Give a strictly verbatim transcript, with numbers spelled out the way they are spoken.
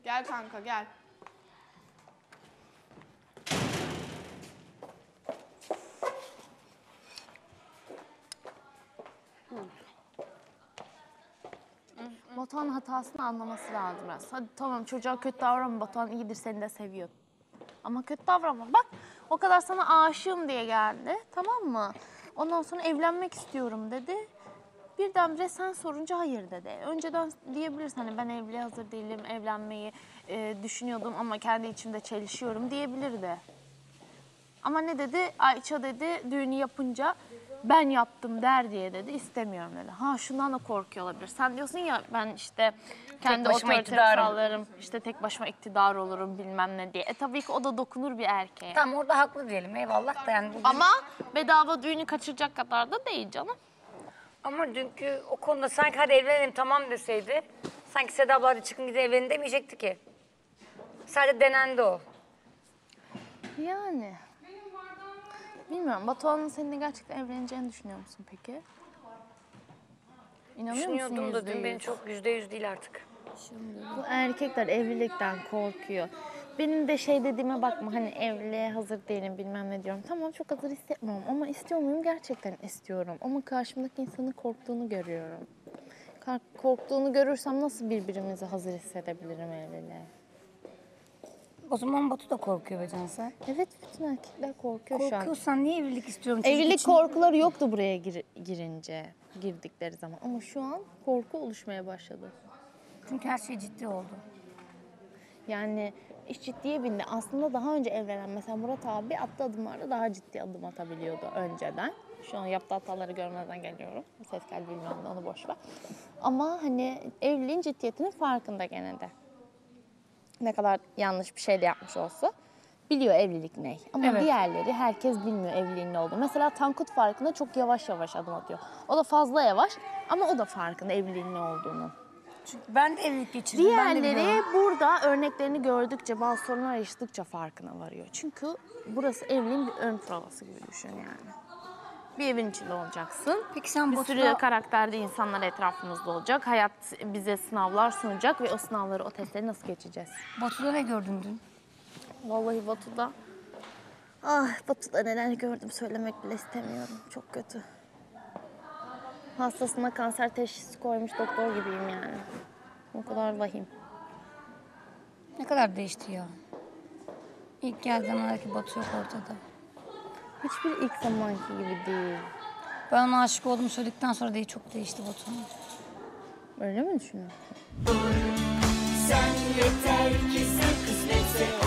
Gel kanka gel. Batuhan'ın hatasını anlaması lazım biraz. Hadi tamam çocuğa kötü davranma, Batuhan iyidir, seni de seviyor. Ama kötü davranma. Bak o kadar sana aşığım diye geldi, tamam mı? Ondan sonra evlenmek istiyorum dedi. Birdenbire sen sorunca hayır dedi. Önceden diyebilirsin hani ben evliliğe hazır değilim, evlenmeyi e, düşünüyordum ama kendi içimde çelişiyorum diyebilirdi. Ama ne dedi? Ayça dedi düğünü yapınca ben yaptım der diye dedi, istemiyorum dedi. Ha şundan da korkuyor olabilir. Sen diyorsun ya ben işte kendi otoritemi sağlarım, işte tek başıma iktidar olurum bilmem ne diye. E tabii ki o da dokunur bir erkeğe. Tamam orada haklı diyelim eyvallah da yani. Bugün... Ama bedava düğünü kaçıracak kadar da değil canım. Ama dünkü o konuda sanki hadi evlenelim tamam deseydi sanki Seda abla hadi çıkın gidin evlenin demeyecekti ki. Sadece denendi o. Yani. Bilmiyorum. Batuhan'ın seninle gerçekten evleneceğini düşünüyor musun peki? İnanıyor musun Düşünüyordum da dün yüzde beni yüz? çok yüzde yüz değil artık. Bu erkekler evlilikten korkuyor. Benim de şey dediğime bakma hani evliliğe hazır değilim bilmem ne diyorum. Tamam çok hazır hissetmiyorum ama istiyor muyum? Gerçekten istiyorum. Ama karşımdaki insanın korktuğunu görüyorum. Korktuğunu görürsem nasıl birbirimizi hazır hissedebilirim evliliğe? O zaman Batu da korkuyor be Cansel. Evet bütün erkekler korkuyor şu an. Korkuyorsan niye evlilik istiyorum? Evlilik korkuları yoktu buraya gir, girince, girdikleri zaman. Ama şu an korku oluşmaya başladı. Çünkü her şey ciddi oldu. Yani iş ciddiye bindi. Aslında daha önce evlenen mesela Murat abi attığı adımlarda daha ciddi adım atabiliyordu önceden. Şu an yaptığı hataları görmezden geliyorum. Ses geldi bilmiyorum da onu boş ver. Ama hani evliliğin ciddiyetinin farkında gene de. Ne kadar yanlış bir şey de yapmış olsa biliyor evlilik ne. Ama evet. Diğerleri herkes bilmiyor evliliğin ne olduğunu. Mesela Tankut farkında çok yavaş yavaş adım atıyor. O da fazla yavaş ama o da farkında evliliğin ne olduğunu. Çünkü ben de evlilik geçirdim. Diğerleri burada örneklerini gördükçe, bazı sorunlar yaşadıkça farkına varıyor. Çünkü burası evliliğin bir ön provası gibi düşün yani. Bir evin içinde olacaksın. Peki sen bir Batu'da... sürü karakterde insanlar etrafımızda olacak. Hayat bize sınavlar sunacak ve o sınavları, o testleri nasıl geçeceğiz? Batu'da ne gördün dün? Vallahi Batu'da... Ah Batu'da neler gördüm söylemek bile istemiyorum. Çok kötü. Hastasına kanser teşhisi koymuş doktor gibiyim yani. O kadar vahim. Ne kadar değişti ya. İlk geldiğim zamanki Batu yok ortada. Hiçbir ilk zamanki gibi değil. Ben ona aşık olduğumu söyledikten sonra değil çok değişti Batu. Öyle mi düşünüyorsun? Sen yeter ki sen kısmetse